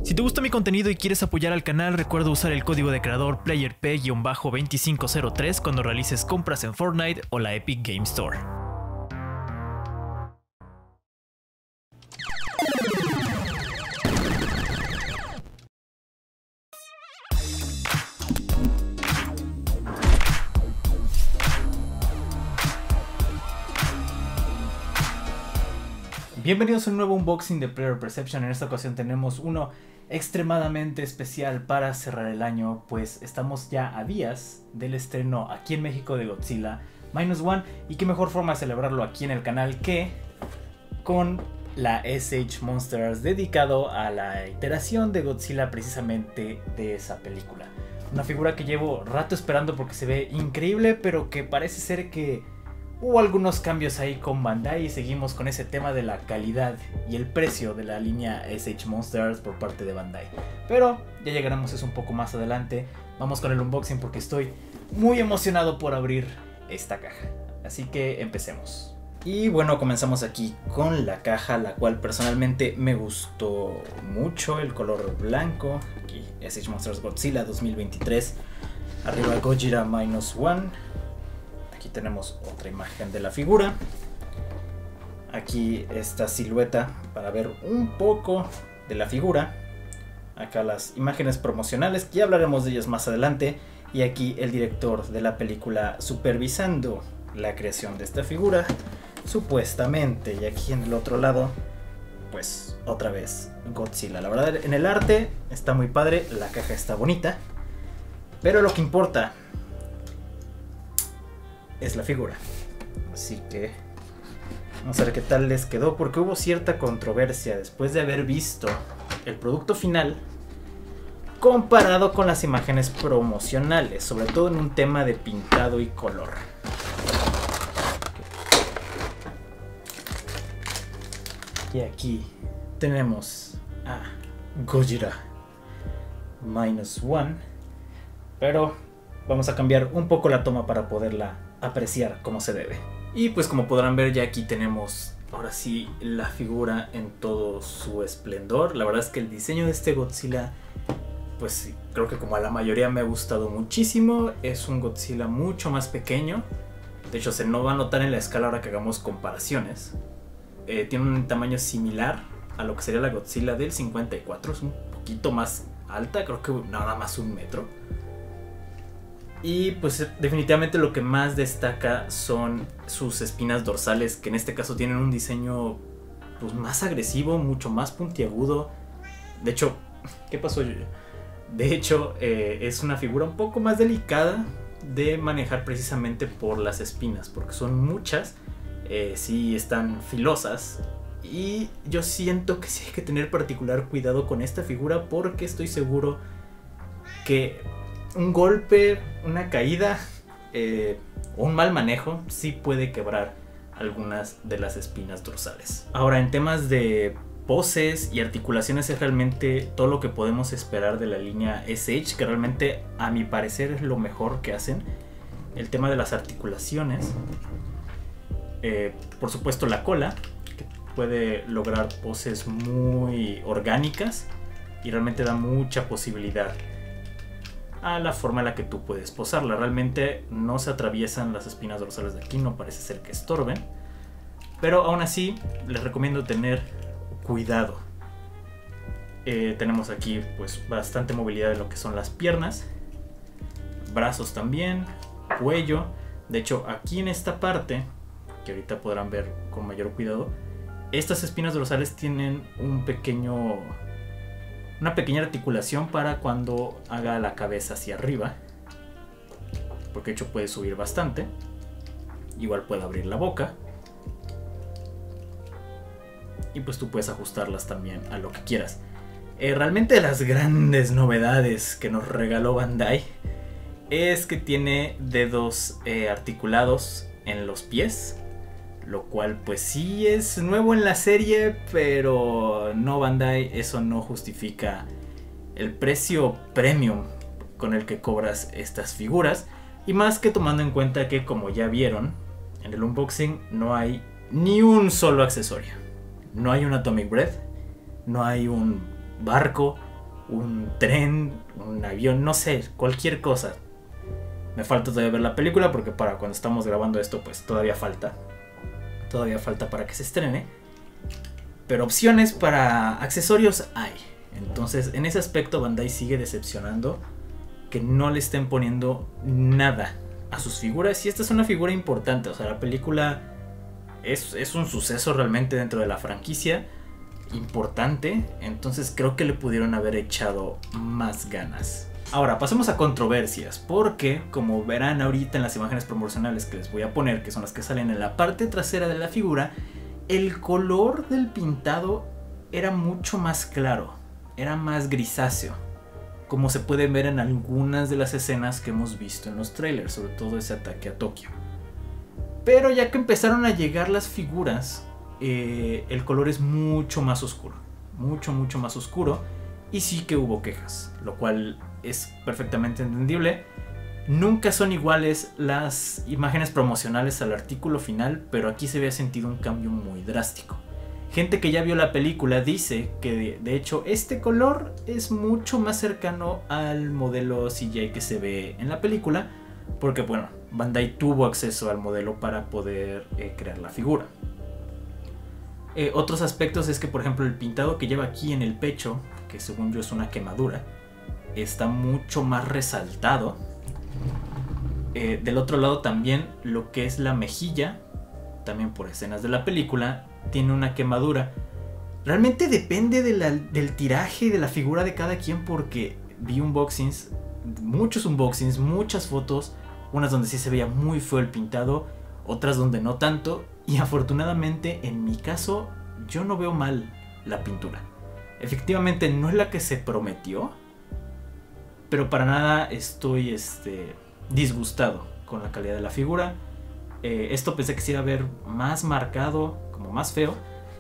Si te gusta mi contenido y quieres apoyar al canal, recuerda usar el código de creador PlayerP-2503 cuando realices compras en Fortnite o la Epic Game Store. Bienvenidos a un nuevo unboxing de Player Perception. En esta ocasión tenemos uno extremadamente especial para cerrar el año, pues estamos ya a días del estreno aquí en México de Godzilla Minus One, y qué mejor forma de celebrarlo aquí en el canal que con la SH Monsters, dedicado a la iteración de Godzilla precisamente de esa película. Una figura que llevo rato esperando porque se ve increíble, pero que parece ser que hubo algunos cambios ahí con Bandai y seguimos con ese tema de la calidad y el precio de la línea SH Monsters por parte de Bandai. Pero ya llegaremos a eso un poco más adelante. Vamos con el unboxing porque estoy muy emocionado por abrir esta caja. Así que empecemos. Y bueno, comenzamos aquí con la caja, la cual personalmente me gustó mucho. El color blanco, aquí SH Monsters Godzilla 2023. Arriba Gojira Minus One. Aquí tenemos otra imagen de la figura. Aquí esta silueta para ver un poco de la figura. Acá las imágenes promocionales, que ya hablaremos de ellas más adelante. Y aquí el director de la película supervisando la creación de esta figura, supuestamente. Y aquí en el otro lado, pues otra vez Godzilla. La verdad, en el arte está muy padre, la caja está bonita, pero lo que importa es la figura. Así que vamos a ver qué tal les quedó, porque hubo cierta controversia después de haber visto el producto final comparado con las imágenes promocionales, sobre todo en un tema de pintado y color. Y aquí tenemos a Gojira Minus One, pero vamos a cambiar un poco la toma para poderla apreciar como se debe. Y pues como podrán ver, ya aquí tenemos ahora sí la figura en todo su esplendor. La verdad es que el diseño de este Godzilla, pues sí, creo que como a la mayoría me ha gustado muchísimo. Es un Godzilla mucho más pequeño. De hecho, se no va a notar en la escala ahora que hagamos comparaciones. Tiene un tamaño similar a lo que sería la Godzilla del 54. Es un poquito más alta, creo que nada más 1 metro. Y pues definitivamente lo que más destaca son sus espinas dorsales, que en este caso tienen un diseño pues más agresivo, mucho más puntiagudo. De hecho, ¿qué pasó? De hecho, es una figura un poco más delicada de manejar precisamente por las espinas, porque son muchas, sí están filosas. Y yo siento que sí hay que tener particular cuidado con esta figura, porque estoy seguro que un golpe, una caída o un mal manejo sí puede quebrar algunas de las espinas dorsales. Ahora, en temas de poses y articulaciones es realmente todo lo que podemos esperar de la línea SH, que realmente a mi parecer es lo mejor que hacen. El tema de las articulaciones, por supuesto la cola, que puede lograr poses muy orgánicas y realmente da mucha posibilidad a la forma en la que tú puedes posarla. Realmente no se atraviesan las espinas dorsales de aquí, no parece ser que estorben, pero aún así les recomiendo tener cuidado. Tenemos aquí pues bastante movilidad en lo que son las piernas, brazos también, cuello. De hecho, aquí en esta parte, que ahorita podrán ver con mayor cuidado, estas espinas dorsales tienen una pequeña articulación para cuando haga la cabeza hacia arriba, porque de hecho puede subir bastante. Igual puede abrir la boca, y pues tú puedes ajustarlas también a lo que quieras. Realmente las grandes novedades que nos regaló Bandai es que tiene dedos articulados en los pies, lo cual pues sí es nuevo en la serie, pero no, Bandai, eso no justifica el precio premium con el que cobras estas figuras. Y más que tomando en cuenta que, como ya vieron en el unboxing, no hay ni un solo accesorio. No hay un Atomic Breath, no hay un barco, un tren, un avión, no sé, cualquier cosa. Me falta todavía ver la película porque para cuando estamos grabando esto pues todavía falta para que se estrene. Pero opciones para accesorios hay. Entonces en ese aspecto Bandai sigue decepcionando que no le estén poniendo nada a sus figuras. Y esta es una figura importante, o sea, la película es un suceso realmente dentro de la franquicia, importante. Entonces creo que le pudieron haber echado más ganas. Ahora pasemos a controversias, porque como verán ahorita en las imágenes promocionales que les voy a poner, que son las que salen en la parte trasera de la figura, el color del pintado era mucho más claro, era más grisáceo, como se puede ver en algunas de las escenas que hemos visto en los trailers, sobre todo ese ataque a Tokio. Pero ya que empezaron a llegar las figuras, el color es mucho más oscuro, mucho más oscuro, y sí que hubo quejas, lo cual es perfectamente entendible. Nunca son iguales las imágenes promocionales al artículo final, pero aquí se había sentido un cambio muy drástico. Gente que ya vio la película dice que de hecho este color es mucho más cercano al modelo CGI que se ve en la película, porque bueno, Bandai tuvo acceso al modelo para poder crear la figura. Otros aspectos es que por ejemplo el pintado que lleva aquí en el pecho, que según yo es una quemadura, está mucho más resaltado. Del otro lado también lo que es la mejilla, también por escenas de la película, tiene una quemadura. Realmente depende del tiraje de la figura de cada quien, porque vi unboxings, muchas fotos, unas donde sí se veía muy feo el pintado, otras donde no tanto, y afortunadamente en mi caso yo no veo mal la pintura. Efectivamente no es la que se prometió, pero para nada estoy disgustado con la calidad de la figura. Esto pensé que se iba a ver más marcado, como más feo.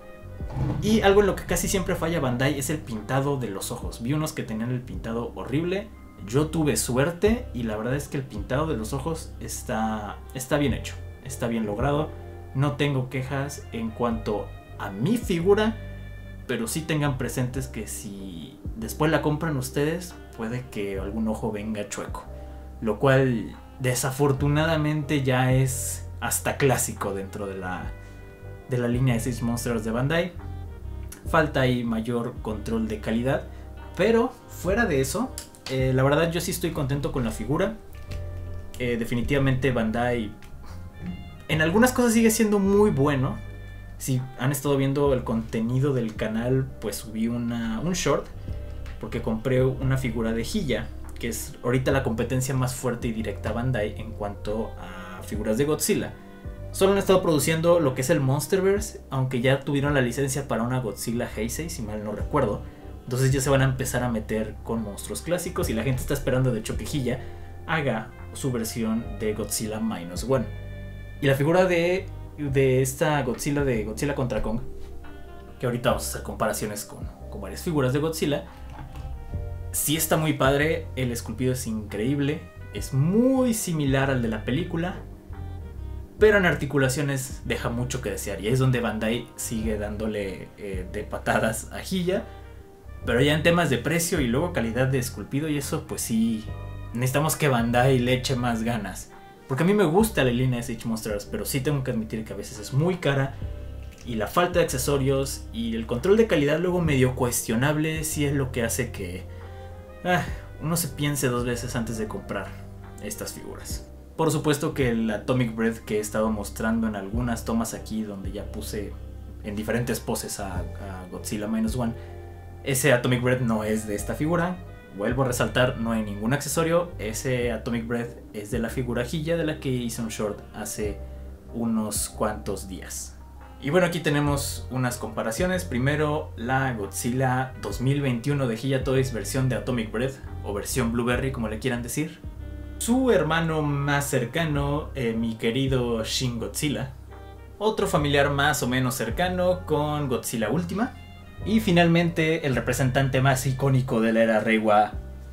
Y algo en lo que casi siempre falla Bandai es el pintado de los ojos. Vi unos que tenían el pintado horrible. Yo tuve suerte y la verdad es que el pintado de los ojos está bien hecho, está bien logrado. No tengo quejas en cuanto a mi figura, pero sí tengan presentes que si después la compran ustedes, puede que algún ojo venga chueco, lo cual desafortunadamente ya es hasta clásico dentro de la línea de Siege Monsters de Bandai. Falta ahí mayor control de calidad, pero fuera de eso, la verdad yo sí estoy contento con la figura. Definitivamente Bandai en algunas cosas sigue siendo muy bueno. Si han estado viendo el contenido del canal, pues subí un short porque compré una figura de Hiya, que es ahorita la competencia más fuerte y directa a Bandai en cuanto a figuras de Godzilla. Solo han estado produciendo lo que es el Monsterverse, aunque ya tuvieron la licencia para una Godzilla Heisei, si mal no recuerdo. Entonces ya se van a empezar a meter con monstruos clásicos y la gente está esperando de hecho que Hiya haga su versión de Godzilla Minus One. Y la figura de esta Godzilla, de Godzilla contra Kong, que ahorita vamos a hacer comparaciones con varias figuras de Godzilla, sí está muy padre. El esculpido es increíble, es muy similar al de la película, pero en articulaciones deja mucho que desear, y es donde Bandai sigue dándole de patadas a Hiya. Pero ya en temas de precio y luego calidad de esculpido y eso, pues sí, necesitamos que Bandai le eche más ganas. Porque a mí me gusta la línea de Siege Monsters, pero sí tengo que admitir que a veces es muy cara. Y la falta de accesorios y el control de calidad luego medio cuestionable sí es lo que hace que uno se piense dos veces antes de comprar estas figuras. Por supuesto que el Atomic Breath que he estado mostrando en algunas tomas aquí, donde ya puse en diferentes poses a Godzilla Minus One, ese Atomic Breath no es de esta figura. Vuelvo a resaltar, no hay ningún accesorio. Ese Atomic Breath es de la figura Hiya, de la que hice un short hace unos cuantos días. Y bueno, aquí tenemos unas comparaciones. Primero, la Godzilla 2021 de Hiya Toys versión de Atomic Breath, o versión Blueberry, como le quieran decir. Su hermano más cercano, mi querido Shin Godzilla. Otro familiar más o menos cercano con Godzilla Última. Y finalmente el representante más icónico de la era Reiwa,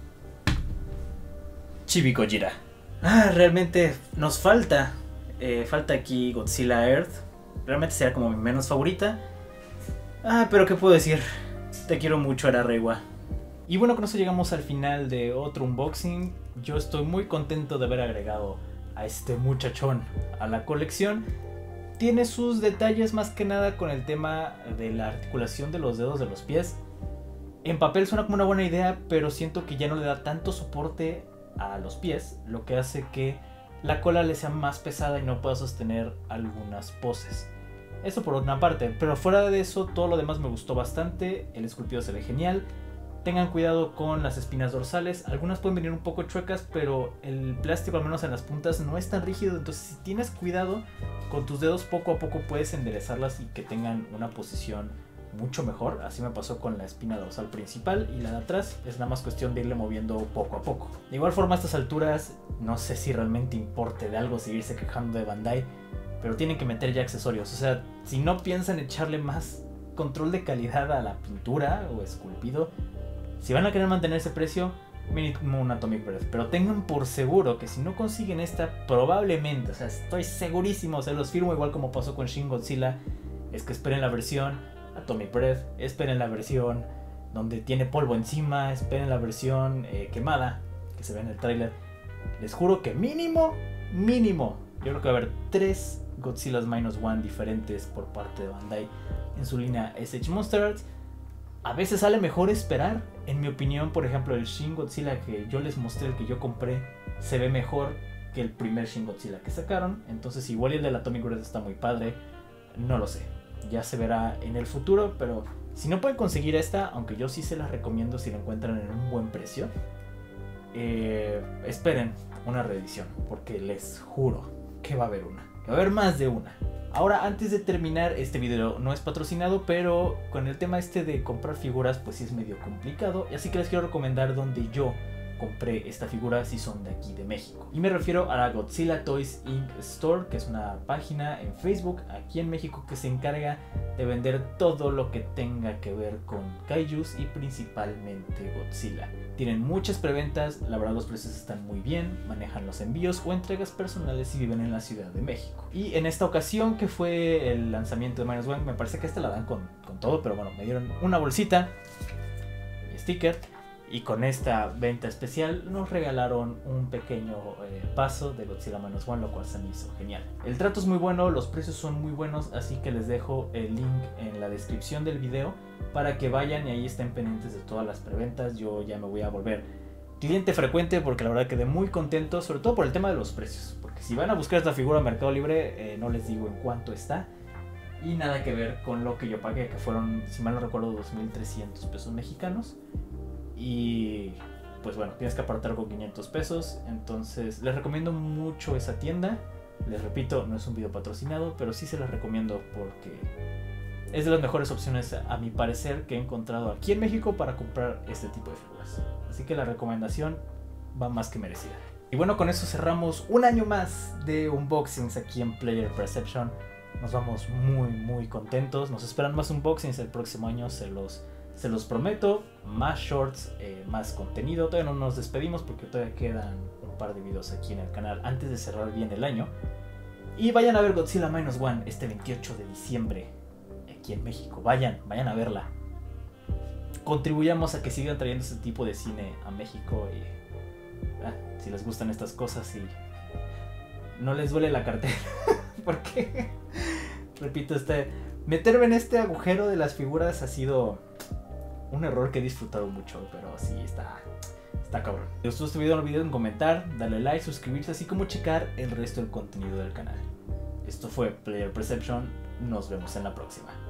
Chibi Gojira. Realmente nos falta aquí Godzilla Earth. Realmente será como mi menos favorita. Pero qué puedo decir, te quiero mucho, Era Reiwa. Y bueno, con eso llegamos al final de otro unboxing. Yo estoy muy contento de haber agregado a este muchachón a la colección. Tiene sus detalles más que nada con el tema de la articulación de los dedos de los pies. En papel suena como una buena idea, pero siento que ya no le da tanto soporte a los pies, lo que hace que la cola le sea más pesada y no pueda sostener algunas poses. Eso por una parte, pero fuera de eso todo lo demás me gustó bastante. El esculpido se ve genial. Tengan cuidado con las espinas dorsales, algunas pueden venir un poco chuecas, pero el plástico al menos en las puntas no es tan rígido, entonces si tienes cuidado con tus dedos poco a poco puedes enderezarlas y que tengan una posición mucho mejor. Así me pasó con la espina dorsal principal y la de atrás, es nada más cuestión de irle moviendo poco a poco. De igual forma a estas alturas no sé si realmente importe de algo seguirse quejando de Bandai, pero tienen que meter ya accesorios, o sea, si no piensan echarle más control de calidad a la pintura o esculpido, si van a querer mantener ese precio, mínimo un Atomic Breath. Pero tengan por seguro que si no consiguen esta, probablemente, o sea, estoy segurísimo, se los firmo igual como pasó con Shin Godzilla, es que esperen la versión Atomic Breath, esperen la versión donde tiene polvo encima, esperen la versión quemada, que se ve en el tráiler. Les juro que mínimo, yo creo que va a haber 3 Godzillas Minus One diferentes por parte de Bandai en su línea SH Monster Arts. A veces sale mejor esperar. En mi opinión, por ejemplo, el Shin Godzilla que yo les mostré, el que yo compré, se ve mejor que el primer Shin Godzilla que sacaron. Entonces igual el del Atomic Breath está muy padre. No lo sé. Ya se verá en el futuro. Pero si no pueden conseguir esta, aunque yo sí se las recomiendo si la encuentran en un buen precio, esperen una reedición. Porque les juro que va a haber una. Va a haber más de una. Ahora, antes de terminar, este video no es patrocinado, pero con el tema este de comprar figuras, pues sí es medio complicado. Y así que les quiero recomendar donde yo compré esta figura si son de aquí de México. Y me refiero a la Godzilla Toys Inc. Store, que es una página en Facebook aquí en México que se encarga de vender todo lo que tenga que ver con kaijus y principalmente Godzilla. Tienen muchas preventas, la verdad los precios están muy bien, manejan los envíos o entregas personales si viven en la Ciudad de México. Y en esta ocasión que fue el lanzamiento de Minus One, me parece que esta la dan con todo, pero bueno, me dieron una bolsita y sticker. Y con esta venta especial nos regalaron un pequeño paso de Godzilla Minus One, lo cual se me hizo genial. El trato es muy bueno, los precios son muy buenos, así que les dejo el link en la descripción del video para que vayan y ahí estén pendientes de todas las preventas. Yo ya me voy a volver cliente frecuente porque la verdad quedé muy contento, sobre todo por el tema de los precios. Porque si van a buscar esta figura en Mercado Libre, no les digo en cuánto está. Y nada que ver con lo que yo pagué, que fueron, si mal no recuerdo, 2,300 pesos mexicanos. Y pues bueno, tienes que apartar con 500 pesos. Entonces les recomiendo mucho esa tienda. Les repito, no es un video patrocinado, pero sí se las recomiendo porque es de las mejores opciones a mi parecer que he encontrado aquí en México para comprar este tipo de figuras. Así que la recomendación va más que merecida. Y bueno, con eso cerramos un año más de unboxings aquí en Player Perception. Nos vamos muy contentos. Nos esperan más unboxings el próximo año, se los prometo, más shorts, más contenido. Todavía no nos despedimos porque todavía quedan un par de videos aquí en el canal antes de cerrar bien el año. Y vayan a ver Godzilla Minus One este 28 de diciembre aquí en México. Vayan a verla. Contribuyamos a que sigan trayendo este tipo de cine a México. Y si les gustan estas cosas y no les duele la cartera. Porque, repito, meterme en este agujero de las figuras ha sido un error que he disfrutado mucho, pero sí, está cabrón. Si os gustó este video no olviden comentar, darle like, suscribirse, así como checar el resto del contenido del canal. Esto fue Player Perception, nos vemos en la próxima.